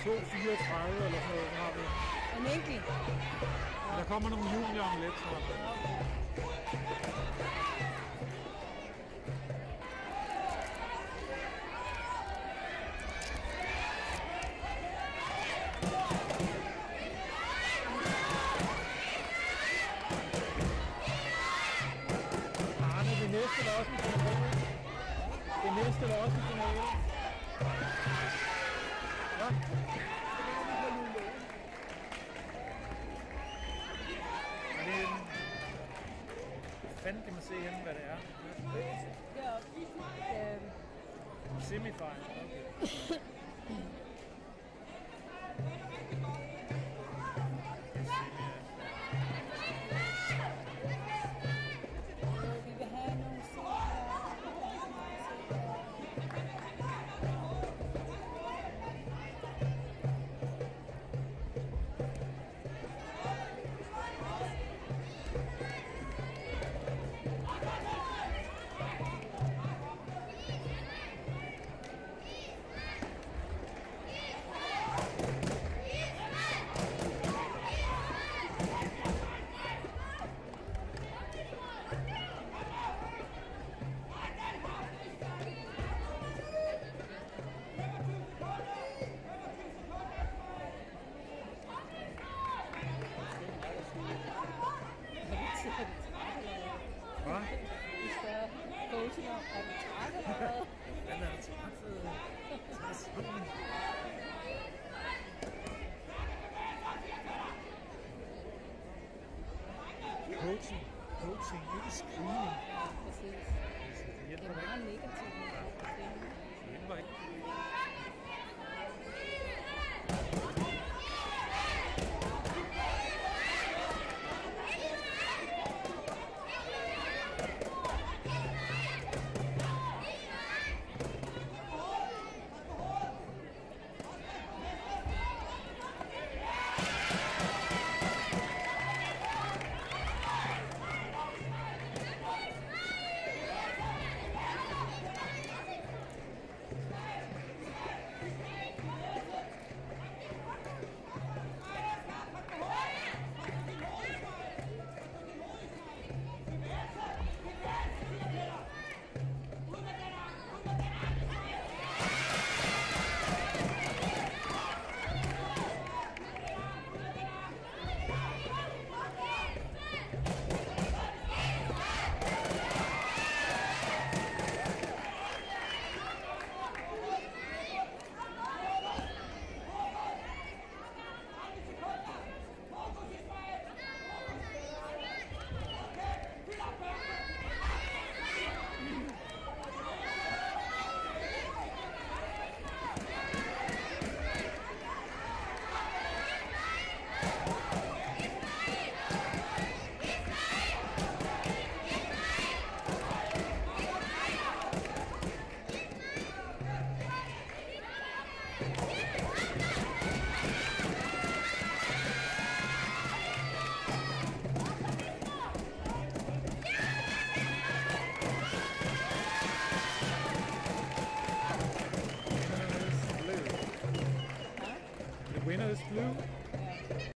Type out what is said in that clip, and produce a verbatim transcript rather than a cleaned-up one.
to fireogtredive eller sådan noget, har vi. En enkelt. Der kommer nogle junior om lidt, tror jeg. Arne, det næste var også en finale. Det næste var også en finale. Hvad? Men det er en... Fanden kan man se henne, hvad det er. Deroppe. Semifinal, okay. Vi vil have nogle Hvad? Vi skal coaching om, er du træt eller hvad? Den er træt. Coaching. Coaching, ikke screening. Ja, præcis. Det Det er meget negativt. Det hjælper ikke. The winner is blue.